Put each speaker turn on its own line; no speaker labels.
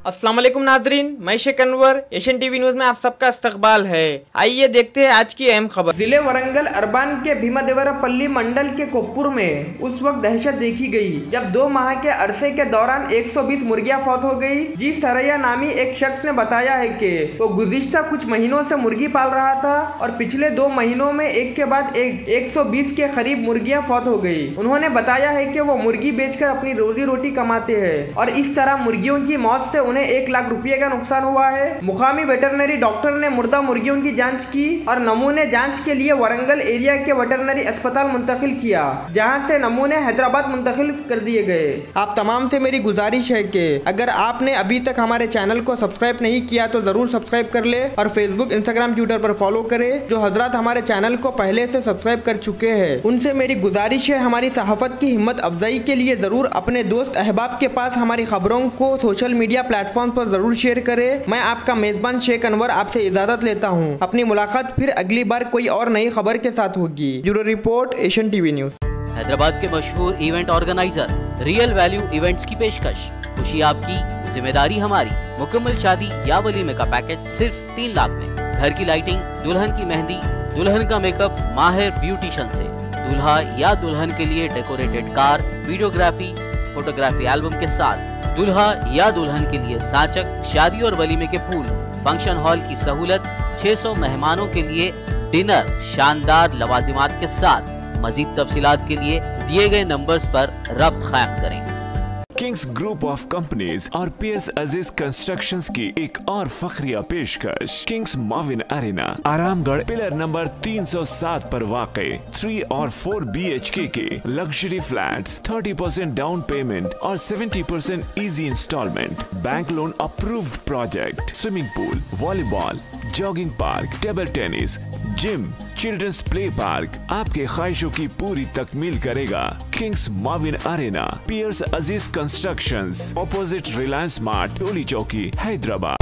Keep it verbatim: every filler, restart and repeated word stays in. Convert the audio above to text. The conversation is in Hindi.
अस्सलाम वालेकुम नाजरीन, मैं Sheikh Anwar, Asian TV News में आप सबका इस्तकबाल है। आइए देखते हैं आज की अहम खबर। जिले वरंगल अरबान के भीमादेवरापल्ली मंडल के कोप्पुर में उस वक्त दहशत देखी गई जब दो माह के अरसे के दौरान एक सौ बीस मुर्गियां फौत हो गई। जी सरैया नामी एक शख्स ने बताया है कि वो गुज़िश्ता कुछ महीनों से मुर्गी पाल रहा था और पिछले दो महीनों में एक के बाद एक एक सौ बीस के करीब मुर्गियां फौत हो गई। उन्होंने बताया है कि वो मुर्गी बेचकर अपनी रोजी रोटी कमाते हैं और इस तरह मुर्गियों की मौत से एक लाख रुपए का नुकसान हुआ है। मुकामी वेटरनरी डॉक्टर ने मुर्दा मुर्गियों की जांच की और नमूने जांच के लिए वरंगल एरिया के वेटरनरी अस्पताल मुंतकिल किया, जहां से नमूने हैदराबाद मुंतकिल कर दिए गए। आप तमाम से मेरी गुजारिश है कि अगर आपने अभी तक हमारे चैनल को सब्सक्राइब नहीं किया तो जरूर सब्सक्राइब कर ले और फेसबुक, इंस्टाग्राम, ट्विटर पर फॉलो करे। जो हजरात हमारे चैनल को पहले से सब्सक्राइब कर चुके हैं उनसे मेरी गुजारिश है हमारी सहाफत की हिम्मत अफजाई के लिए जरूर अपने दोस्त अहबाब के पास हमारी खबरों को सोशल मीडिया प्लेटफॉर्म पर जरूर शेयर करें। मैं आपका मेजबान शेख अनवर आपसे इजाजत लेता हूं। अपनी मुलाकात फिर अगली बार कोई और नई खबर के साथ होगी। Bureau report, Asian TV News.
Hyderabad के मशहूर event organiser Real Value Events की पेशकश। खुशी आपकी, जिम्मेदारी हमारी। मुकम्मल शादी या वलीमे का पैकेज सिर्फ तीन लाख में। घर की लाइटिंग, दुल्हन की मेहंदी, दुल्हन का मेकअप माहिर ब्यूटिशियन से। दूल्हा या दुल्हन के लिए decorated car, videography, photography album के साथ। दूल्हा या दुल्हन के लिए साचक, शादी और वलीमे के फूल, फंक्शन हॉल की सहूलत, छह सौ मेहमानों के लिए डिनर, शानदार लवाजिमात के साथ। मजीद तफसीलात के लिए दिए गए नंबर्स पर रब्त कायम करें।
किंग्स ग्रुप ऑफ कंपनीज और पियर्स अजीज कंस्ट्रक्शंस की एक और फखरिया पेशकश। किंग्स माविन अरेना, आरामगढ़, पिलर नंबर तीन सौ सात पर वाक़े थ्री और फोर बी एच के के लग्जरी फ्लैट्स, तीस परसेंट डाउन पेमेंट और सत्तर percent easy instalment, bank loan approved project, swimming pool, volleyball, jogging park, table tennis, gym, children's play park आपके ख्वाहिशों की पूरी तकमील करेगा। किंग्स माविन अरेना, पियर्स Aziz Constructions, opposite Reliance Mart, Toli Chowki, Hyderabad.